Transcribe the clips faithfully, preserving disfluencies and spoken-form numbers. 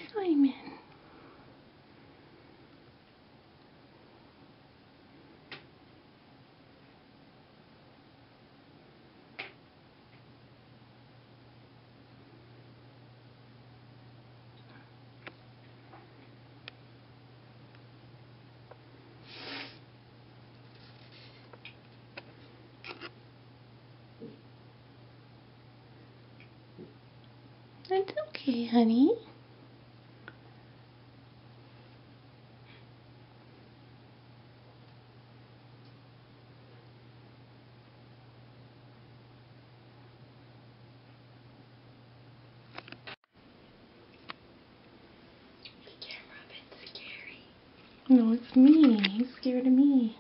Simon. It's okay, honey. The camera a bit scary. No, it's me. He's scared of me.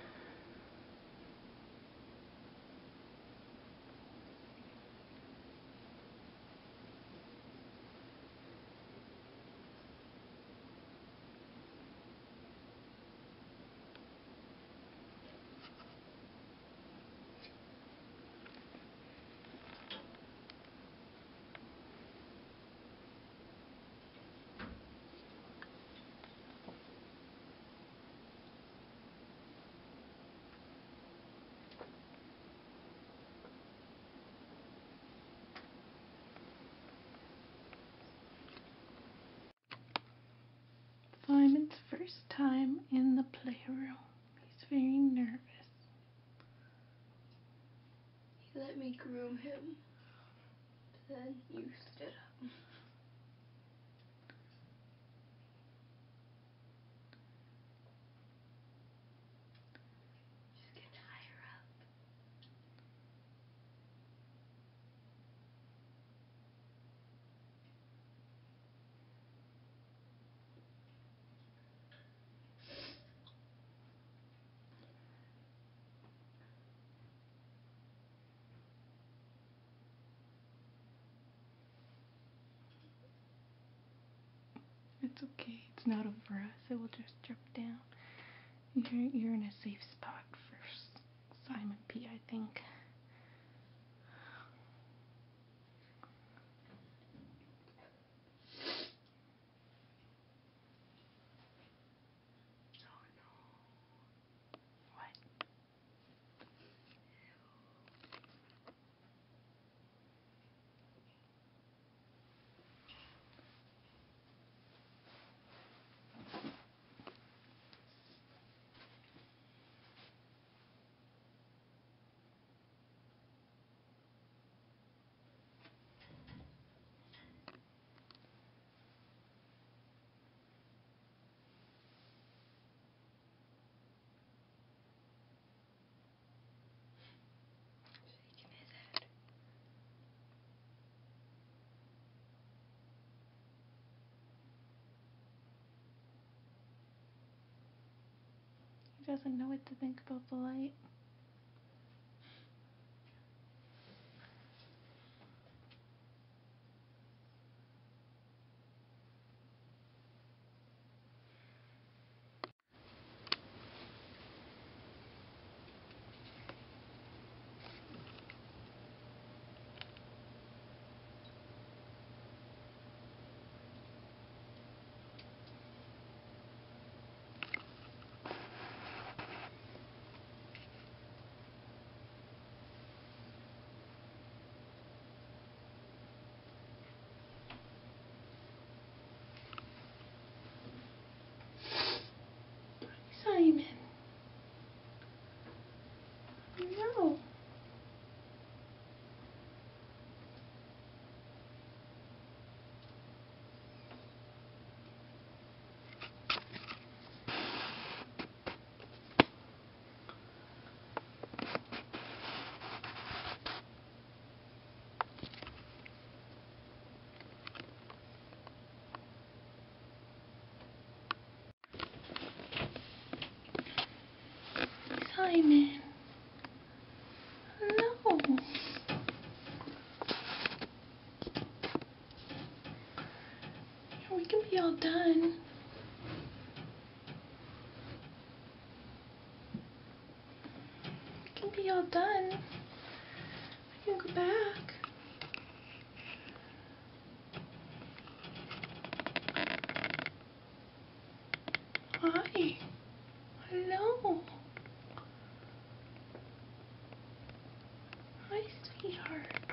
Simon's first time in the playroom. He's very nervous. He let me groom him. Then you stood up. Just get higher up. It's okay. It's not over us. It will just drip down. You're, you're in a safe spot for Simon P, I think. Oh no. What? Shaking his head. He doesn't know what to think about the light. Simon. No. Simon. No. We can be all done. We can be all done. We can go back. Hi. Hello. Hi, sweetheart.